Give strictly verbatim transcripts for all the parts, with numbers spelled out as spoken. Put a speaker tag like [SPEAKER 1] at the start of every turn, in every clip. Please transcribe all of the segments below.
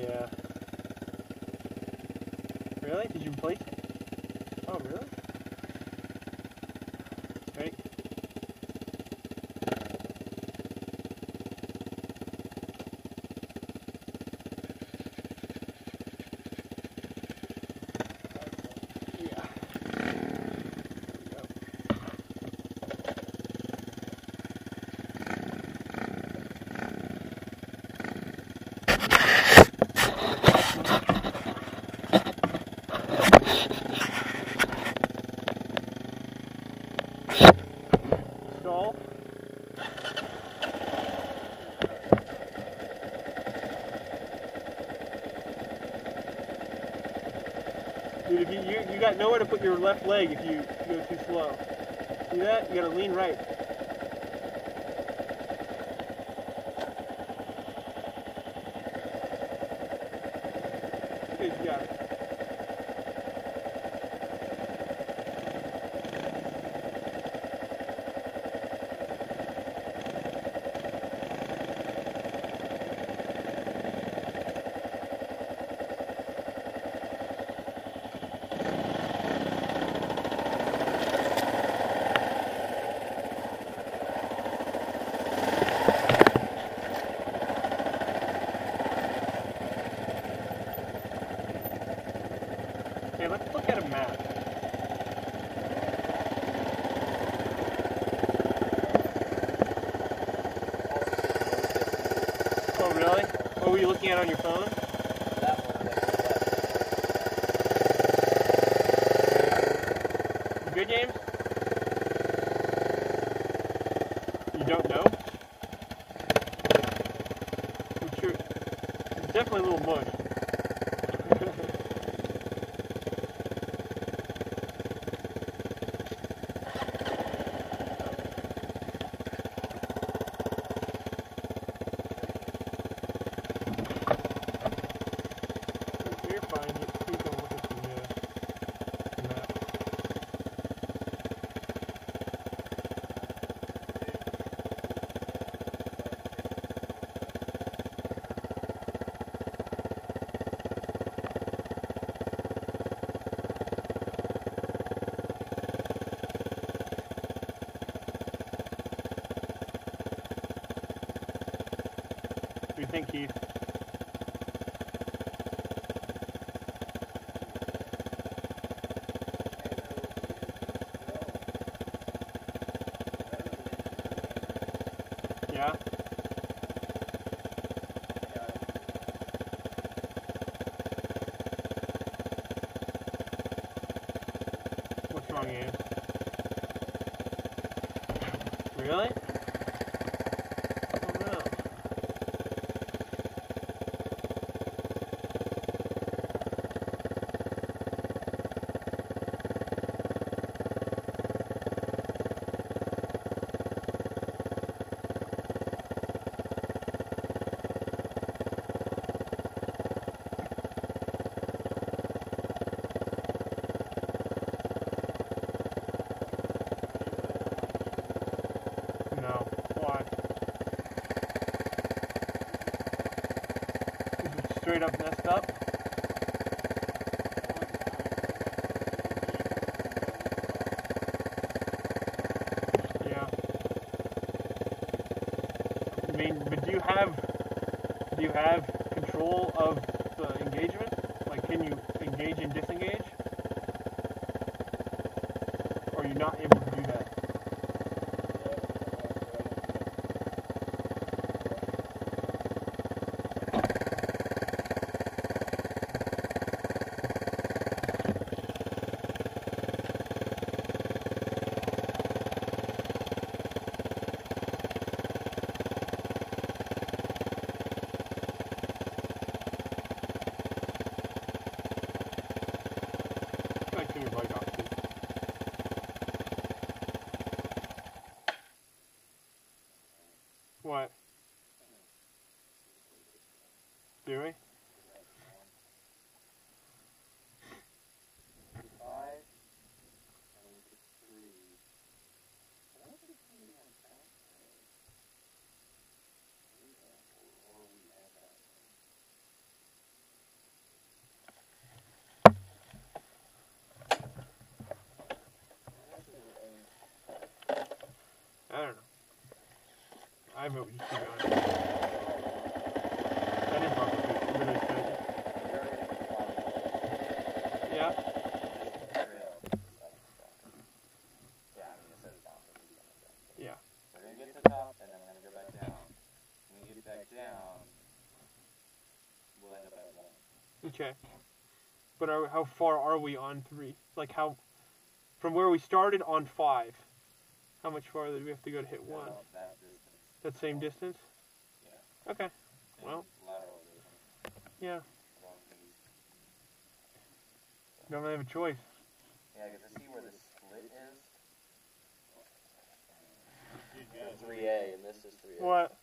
[SPEAKER 1] Yeah. Really? Did you replace it? Oh, really? Ready? Yeah. Stall. Dude, if you, you you got nowhere to put your left leg if you go too slow. See that? You gotta lean right. Good, you got it. Okay, let's look at a map. Oh, really? What were you looking at on your phone? You good, James? You don't know? I'm sure. It's definitely a little mush. You're fine. You please don't look at the uh, map. What do you think, Keith? Yeah? What's wrong, Ian? Really? Oh no. No. Why? Is it straight up messed up? Yeah. I mean, but do you have do you have control of the engagement? Like, can you engage and disengage? Or are you not able to do that? Try to turn your bike off, too. What? Do we? I don't know. I vote we just keep going. That is Bronco Creek. It's really expensive. Yeah. Yeah.
[SPEAKER 2] We're going to get to the top, and then we're going to go back down. When we get back down, we'll end up at one.
[SPEAKER 1] Okay. But are, how far are we on three? Like how, from where we started on five, how much farther do we have to go to hit one?
[SPEAKER 2] About that distance.
[SPEAKER 1] That same distance?
[SPEAKER 2] Yeah.
[SPEAKER 1] Okay.
[SPEAKER 2] Same
[SPEAKER 1] Well.
[SPEAKER 2] lateral distance.
[SPEAKER 1] Yeah.
[SPEAKER 2] Long piece.
[SPEAKER 1] Don't really have a choice.
[SPEAKER 2] Yeah, because I see where the split is. three A, and this is three A.
[SPEAKER 1] What?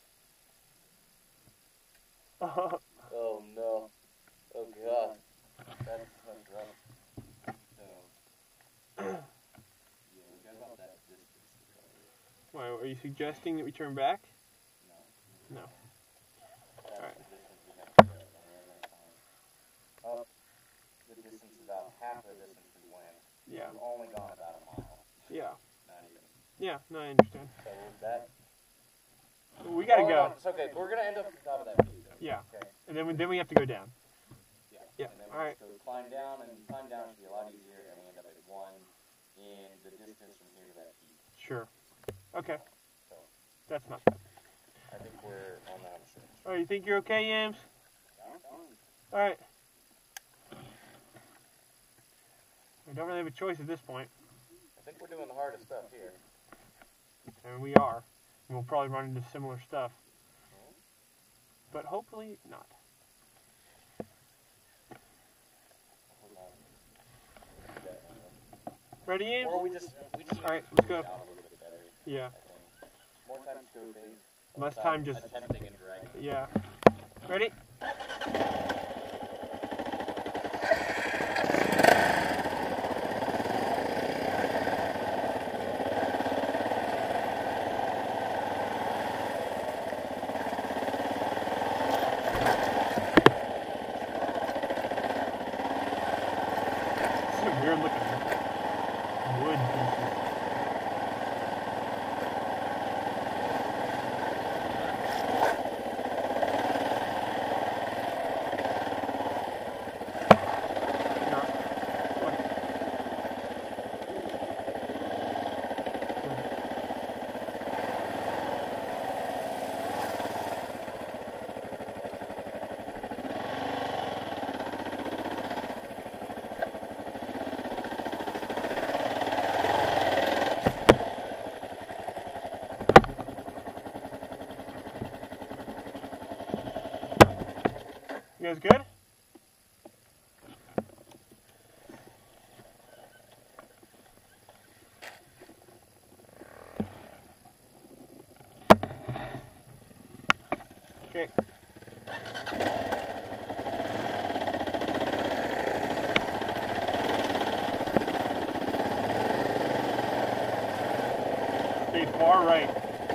[SPEAKER 2] Oh no. Oh god. That's, that's rough. So, yeah, we got about that distance to cover.
[SPEAKER 1] Why, are you suggesting that we turn back?
[SPEAKER 2] No.
[SPEAKER 1] No.
[SPEAKER 2] That's
[SPEAKER 1] Alright.
[SPEAKER 2] the distance we have to go. And we're going to time. Up, the distance is about half the distance we went.
[SPEAKER 1] Yeah.
[SPEAKER 2] We've only gone about a mile.
[SPEAKER 1] Yeah.
[SPEAKER 2] Not even.
[SPEAKER 1] Yeah, no, I understand.
[SPEAKER 2] So that.
[SPEAKER 1] We gotta
[SPEAKER 2] Hold
[SPEAKER 1] go.
[SPEAKER 2] on. It's okay. We're gonna end up at the top of that peak.
[SPEAKER 1] Yeah.
[SPEAKER 2] Okay.
[SPEAKER 1] And then we, then we have to go down.
[SPEAKER 2] Yeah.
[SPEAKER 1] Yeah.
[SPEAKER 2] And then we
[SPEAKER 1] Alright.
[SPEAKER 2] just go climb down, and climb down should be a lot easier, and we end up at one in the distance from here to that peak.
[SPEAKER 1] Sure. Okay.
[SPEAKER 2] So
[SPEAKER 1] That's not bad.
[SPEAKER 2] I think we're on that stretch.
[SPEAKER 1] Alright, you think you're okay, Yams? Alright. We don't really have a choice at this point.
[SPEAKER 2] I think we're doing the hardest stuff here.
[SPEAKER 1] And we are. And we'll probably run into similar stuff. But hopefully not. Ready, Yams?
[SPEAKER 2] Or we just, we just
[SPEAKER 1] Alright, let's go.
[SPEAKER 2] out a little bit better,
[SPEAKER 1] Yeah.
[SPEAKER 2] I think. More time scoping.
[SPEAKER 1] Less time just...
[SPEAKER 2] Attempting and dragging.
[SPEAKER 1] Yeah. Ready? Some weird looking wood pieces. You guys good? Okay. Stay far right.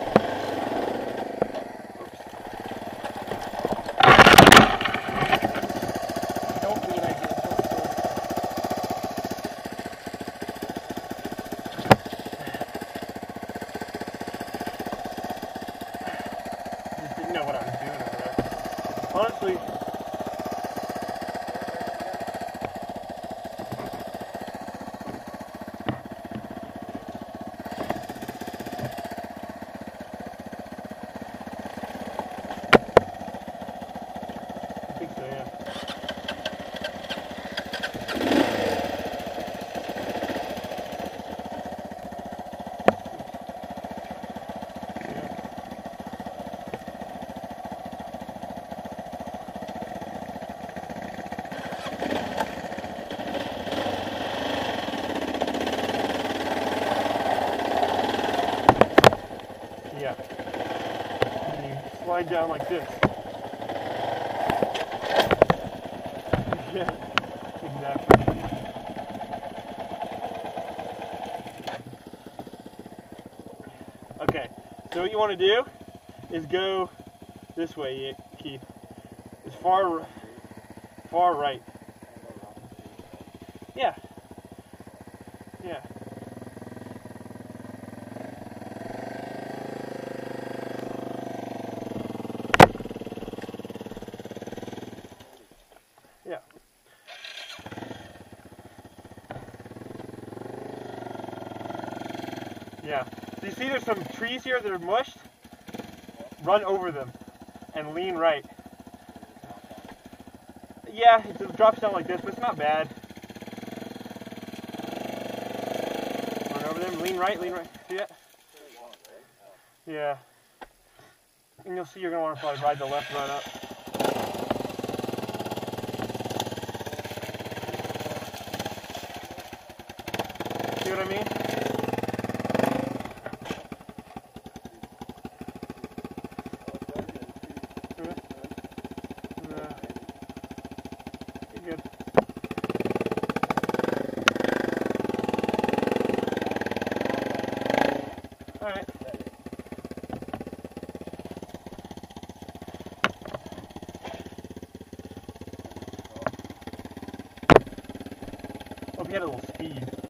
[SPEAKER 1] Honestly, I think so, yeah. Yeah. And you slide down like this. Yeah, exactly. Okay, so what you want to do is go this way, Keith. As far, far right. Yeah. Yeah. Yeah. So you see there's some trees here that are mushed? Run over them and lean right. Yeah, it drops down like this, but it's not bad. Run over them, lean right, lean right. See that? Yeah. And you'll see you're going to want to probably ride the left run up. See what I mean? Good. All right. Hope you had a little speed.